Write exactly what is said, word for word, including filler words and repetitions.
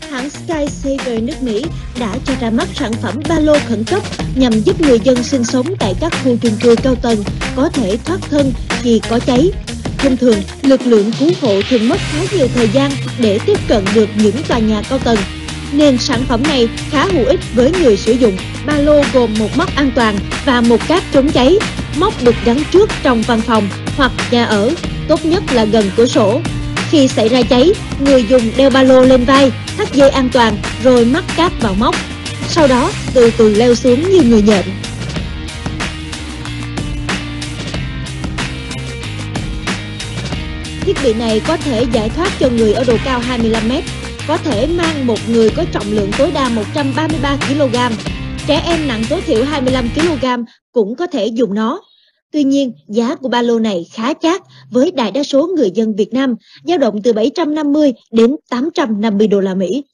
hãng Skyshaver nước Mỹ đã cho ra mắt sản phẩm ba lô khẩn cấp nhằm giúp người dân sinh sống tại các khu chung cư cao tầng có thể thoát thân khi có cháy. Thông thường, lực lượng cứu hộ thường mất khá nhiều thời gian để tiếp cận được những tòa nhà cao tầng, nên sản phẩm này khá hữu ích với người sử dụng. Ba lô gồm một móc an toàn và một cáp chống cháy. Móc được gắn trước trong văn phòng hoặc nhà ở, tốt nhất là gần cửa sổ. Khi xảy ra cháy, người dùng đeo ba lô lên vai, thắt dây an toàn rồi mắc cáp vào móc. Sau đó từ từ leo xuống như người nhện. Thiết bị này có thể giải thoát cho người ở độ cao hai mươi lăm mét, có thể mang một người có trọng lượng tối đa một trăm ba mươi ba ki lô gam. Trẻ em nặng tối thiểu hai mươi lăm ki lô gam cũng có thể dùng nó. Tuy nhiên, giá của ba lô này khá chát với đại đa số người dân Việt Nam, dao động từ bảy trăm năm mươi đến tám trăm năm mươi đô la Mỹ.